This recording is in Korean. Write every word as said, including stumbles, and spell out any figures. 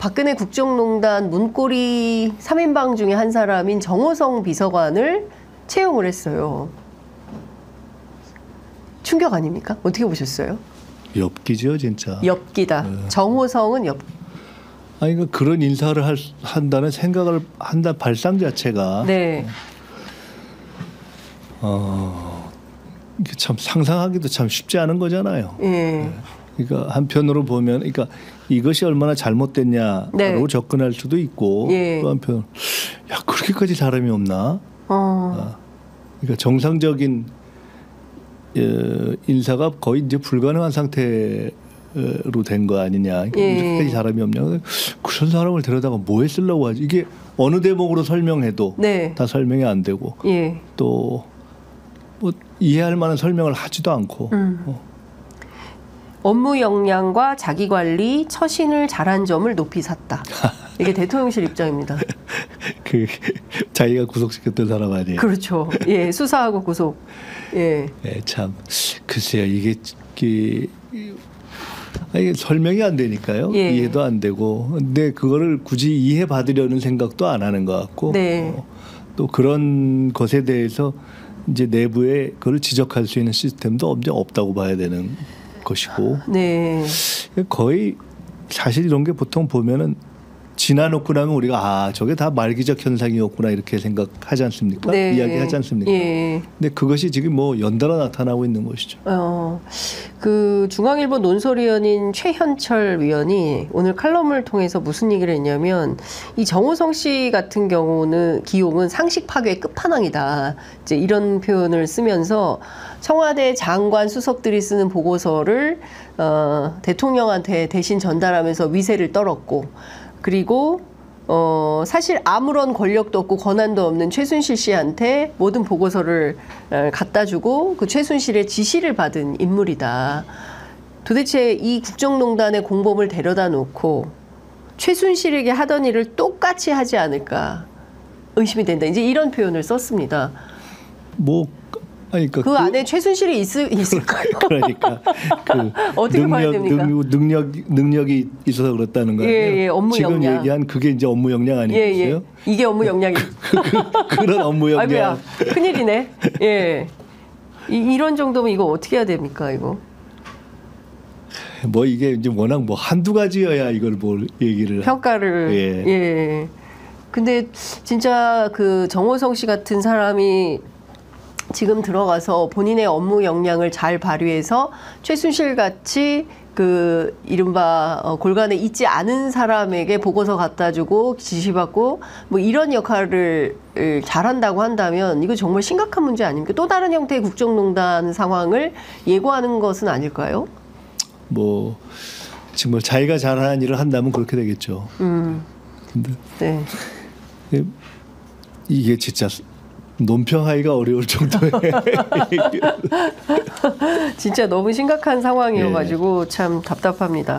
박근혜 국정농단 문고리 삼 인방 중에 한 사람인 정호성 비서관을 채용을 했어요. 충격 아닙니까? 어떻게 보셨어요? 엽기죠, 진짜. 엽기다. 네. 정호성은 엽. 아니 그 그런 인사를 할, 한다는 생각을 한다 발상 자체가. 네. 어, 이게 참 상상하기도 참 쉽지 않은 거잖아요. 예. 네. 그러니까 한편으로 보면, 그러니까 이것이 얼마나 잘못됐냐로 네. 접근할 수도 있고, 예. 또 한편, 야 그렇게까지 사람이 없나? 어. 그러니까 정상적인 인사가 거의 이제 불가능한 상태로 된 거 아니냐? 예. 이렇게까지 사람이 없냐? 그런 사람을 데려다가 뭐에 쓰려고 하지? 이게 어느 대목으로 설명해도 네. 다 설명이 안 되고, 예. 또 뭐 이해할 만한 설명을 하지도 않고. 음. 어. 업무 역량과 자기관리, 처신을 잘한 점을 높이 샀다. 이게 대통령실 입장입니다. 그 자기가 구속시켰던 사람 아니에요? 그렇죠. 예, 수사하고 구속. 예. 네, 참 글쎄요, 이게, 이게, 이게 설명이 안 되니까요. 예. 이해도 안 되고, 근데 그거를 굳이 이해 받으려는 생각도 안 하는 것 같고, 네. 어, 또 그런 것에 대해서 이제 내부에 그걸 지적할 수 있는 시스템도 엄청 없다고 봐야 되는 것이고, 네. 거의 사실 이런 게 보통 보면은 지나놓고 나면 우리가 아 저게 다 말기적 현상이었구나 이렇게 생각하지 않습니까? 네. 이야기하지 않습니까? 예. 근데 그것이 지금 뭐 연달아 나타나고 있는 것이죠. 어, 그 중앙일보 논설위원인 최현철 위원이 오늘 칼럼을 통해서 무슨 얘기를 했냐면, 이 정호성 씨 같은 경우는 기용은 상식 파괴의 끝판왕이다. 이제 이런 표현을 쓰면서 청와대 장관 수석들이 쓰는 보고서를 어, 대통령한테 대신 전달하면서 위세를 떨었고, 그리고 어, 사실 아무런 권력도 없고 권한도 없는 최순실 씨한테 모든 보고서를 갖다 주고 그 최순실의 지시를 받은 인물이다. 도대체 이 국정농단의 공범을 데려다 놓고 최순실에게 하던 일을 똑같이 하지 않을까 의심이 된다. 이제 이런 표현을 썼습니다. 뭐 아니, 그러니까 그, 그 안에 최순실이 있, 있을까요? 그러니까 그 어떻게 능력, 봐야 됩니까? 능력, 능력 능력이 있어서 그렇다는 거예요. 예, 예, 업무 지금 역량. 얘기한 그게 이제 업무 역량 아니겠어요? 예, 예. 이게 업무 역량이. 그런 업무 역량. 아이고야, 큰일이네. 예. 이, 이런 정도면 이거 어떻게 해야 됩니까, 이거? 뭐 이게 이제 워낙 뭐 한두 가지여야 이걸 뭘 얘기를 평가를. 예. 예. 근데 진짜 그 정호성 씨 같은 사람이 지금 들어가서 본인의 업무 역량을 잘 발휘해서 최순실 같이 그 이른바 골간에 있지 않은 사람에게 보고서 갖다 주고 지시받고 뭐 이런 역할을 잘한다고 한다면 이거 정말 심각한 문제 아닙니까? 또 다른 형태의 국정농단 상황을 예고하는 것은 아닐까요? 뭐 지금 뭐 자기가 잘하는 일을 한다면 그렇게 되겠죠. 음. 근데 네. 이게 진짜 논평하기가 어려울 정도의 진짜 너무 심각한 상황이어가지고 참 답답합니다.